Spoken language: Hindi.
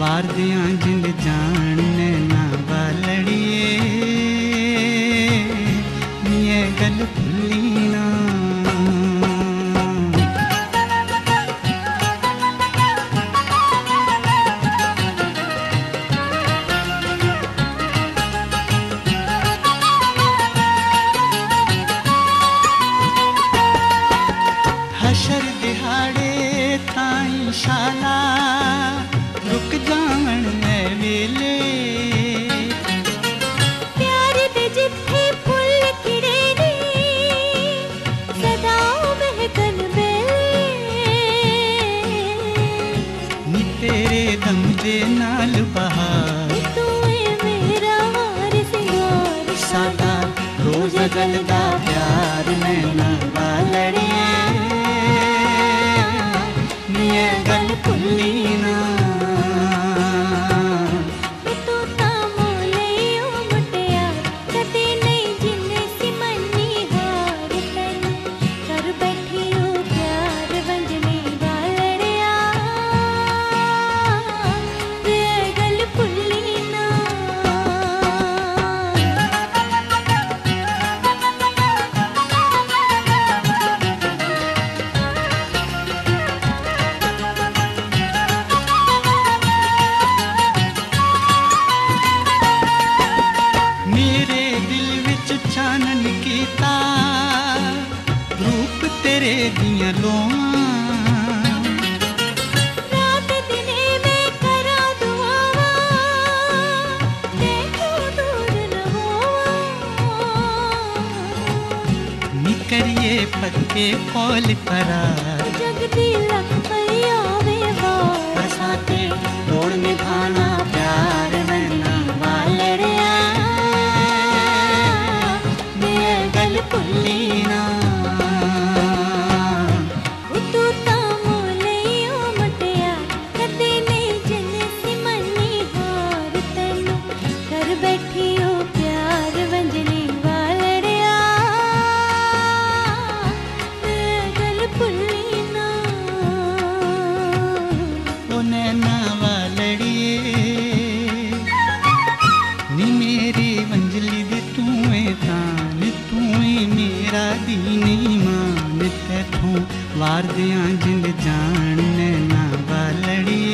वार दियां जिंद जान नैना वालड़िए ये गल भुली ना। हशर दिहाड़े ताईं शाला रुक जावण वेले प्यार दे जिथे फुल खिड़े ने सदा महकन बेले नी तेरे दम दे नाल बहार तू है मेरा हार सिंगार सादा रोज गलदा प्यार नैना वालड़िए ये गल भुली ना। तू तां मोले ओ मुटिया कदे नहीं जिन्ने सी मन्नी हार तैनू कर बैठी ओ प्यार वंजने वालड़िया ये गल भुली ना। मेरे दिल विच चानन कीता रूप तेरे दियां लोआं रात दिने मैं करा दुआवां देखो दूर न होवां नी करिए पक्के कौल करार जगदी लख पई आवे वार बरसाते तोड़ निभाना प्यार नैना वालड़िया ये गल भुली ना। तू तां मोले ओ मुटिया कदे नहीं जिन्ने सी मन्नी हार तैनू कर बैठी ओ प्यार वंजने वालड़िया ये गल भुली ना। ओ नैना वालड़िए नी मेरी वंजली दे तू है तान तू ही मेरा दीन ईमान तैथों वार दियां जिंद जान नैना वालड़िए